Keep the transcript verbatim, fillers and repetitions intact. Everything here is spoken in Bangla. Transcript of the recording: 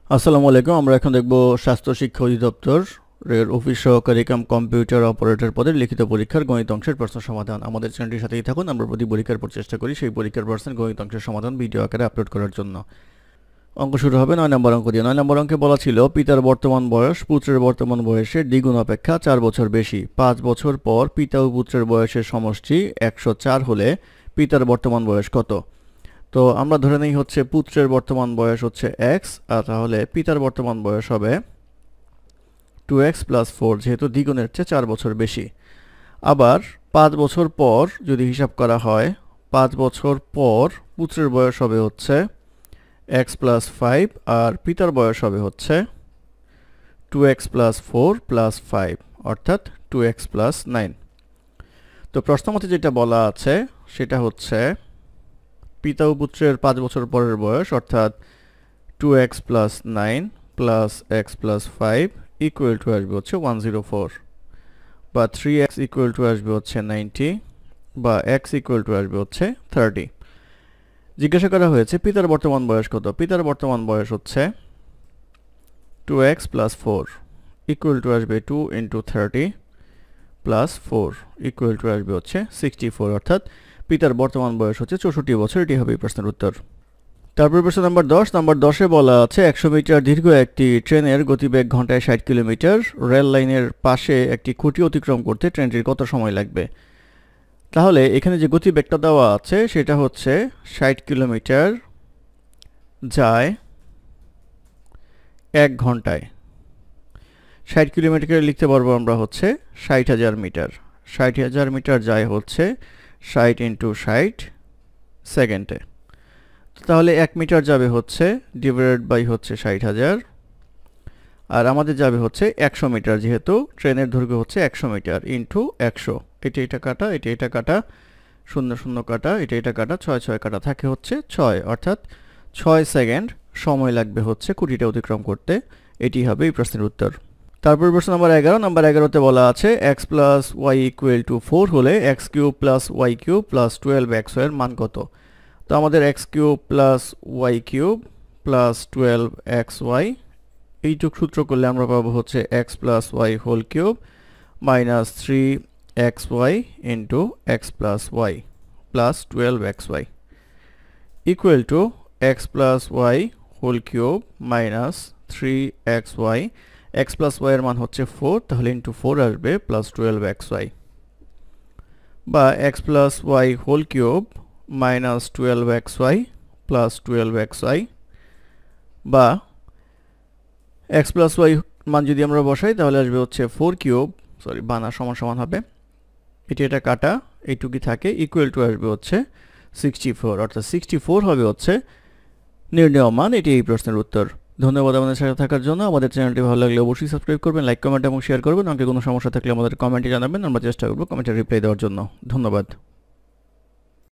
আসসালামু আলাইকুম। আমরা এখন দেখব স্বাস্থ্য শিক্ষা অধিদপ্তর এর অফিস সহকারী কাম কম্পিউটার অপারেটর পদের লিখিত পরীক্ষার গণিত অংশের প্রশ্ন সমাধান। আমাদের চ্যানেলটির সাথেই থাকুন। আমরা প্রতি পরীক্ষার পর চেষ্টা করি সেই পরীক্ষার প্রশ্নের গণিত অংশের সমাধান ভিডিও আকারে আপলোড করার জন্য। অঙ্ক শুরু হবে নয় নম্বর অঙ্ক দিয়ে। নয় নম্বর অঙ্কে বলা ছিল পিতার বর্তমান বয়স পুত্রের বর্তমান বয়সের দ্বিগুণ অপেক্ষা চার বছর বেশি। পাঁচ বছর পর পিতা ও পুত্রের বয়সের সমষ্টি একশো চার হলে পিতার বর্তমান বয়স কত? তো আমরা ধরে নেই হচ্ছে পুত্রের বর্তমান বয়স হচ্ছে এক্স, আর তাহলে পিতার বর্তমান বয়স হবে টু এক্স প্লাস ফোর, যেহেতু দ্বিগুণের চেয়ে চার বছর বেশি। আবার পাঁচ বছর পর যদি হিসাব করা হয়, পাঁচ বছর পর পুত্রের বয়স হবে হচ্ছে এক্স প্লাস ফাইভ, আর পিতার বয়স হবে হচ্ছে two x plus four plus five, অর্থাৎ টু এক্স প্লাস নাইন। তো প্রশ্নমতে যেটা বলা আছে সেটা হচ্ছে পিতা ও পুত্রের পাঁচ বছর পরের বয়স, অর্থাৎ two x plus nine plus x plus five equal to আসবে হচ্ছে ওয়ান জিরো ফোর, বা থ্রি এক্স ইকুয়াল টু আসবে হচ্ছে নাইনটি, বা এক্স ইকুয়াল টু আসবে হচ্ছে থার্টি। জিজ্ঞাসা করা হয়েছে পিতার বর্তমান বয়স কত? পিতার বর্তমান বয়স হচ্ছে two x plus four equal to আসবে two into thirty plus four equal to আসবে হচ্ছে সিক্সটি ফোর, অর্থাৎ পিতার বর্তমান বয়স হচ্ছে চৌষট্টি বছর। এটি হবে এই প্রশ্নের উত্তর। তারপর প্রশ্ন নাম্বার দশ। নাম্বার দশে বলা আছে একশো মিটার দীর্ঘ একটি ট্রেনের গতিবেগ ঘন্টায় ষাট কিলোমিটার। রেল লাইনের পাশে একটি খুঁটি অতিক্রম করতে ট্রেনটির কত সময় লাগবে? তাহলে এখানে যে গতিবেগটা দেওয়া আছে সেটা হচ্ছে ষাট কিলোমিটার যায় এক ঘন্টায়। ষাট কিলোমিটারকে লিখতে পারবো আমরা হচ্ছে ষাট হাজার মিটার। ষাট হাজার মিটার যায় হচ্ছে ষাট ইন্টু ষাট সেকেন্ডে। তাহলে এক মিটার যাবে হচ্ছে ডিভাইডেড বাই হচ্ছে ষাট হাজার, আর আমাদের যাবে হচ্ছে একশো মিটার, যেহেতু ট্রেনের দৈর্ঘ্য হচ্ছে একশো মিটার, ইন্টু একশো। এটা এটা কাটা, এটা এটা কাটা, শূন্য শূন্য কাটা, এটা এটা কাটা, ছয় ছয় কাটা, থাকে হচ্ছে ছয়, অর্থাৎ ছয় সেকেন্ড সময় লাগবে হচ্ছে খুঁটিটা অতিক্রম করতে। এটি হবে এই প্রশ্নের উত্তর। তারপর প্রশ্ন নাম্বার এগারো। নাম্বার এগারোতে বলা আছে x plus y equal to four হলে x cube plus y cube plus twelve x y এর মান কত? তো আমাদের x cube plus y cube plus twelve x y এইটুক সূত্র করলে আমরা পাবো হচ্ছে x plus y whole cube minus three x y into x plus y plus twelve x y equal to x plus y whole cube minus three x y. X plus Y এর মান হচ্ছে ফোর, তাহলে ইন্টু ফোর আসবে প্লাস টুয়েলভ এক্স ওয়াই, বা x plus y whole cube minus twelve x y plus twelve x y, বা এক্স প্লাস ওয়াই মান যদি আমরা বসাই তাহলে আসবে হচ্ছে ফোর কিউব, সরি বানা সমান সমান হবে, এটি এটা কাটা, এইটুকি থাকে, ইকুয়াল টু আসবে হচ্ছে সিক্সটি ফোর, অর্থাৎ সিক্সটি ফোর হবে হচ্ছে নির্ণেয় মান। এটি এই প্রশ্নের উত্তর। ধন্যবাদ আমাদের সাথে থাকার জন্য। আমাদের চ্যানেলটি ভালো লাগলে অবশ্যই সাবস্ক্রাইব করবেন, লাইক কমেন্ট এবং শেয়ার করবেন। আমাকে কোনো সমস্যা থাকলে আমাদের কমেন্টে জানাবেন, আমরা চেষ্টা করব কমেন্টে রিপ্লাই দেওয়ার জন্য। ধন্যবাদ।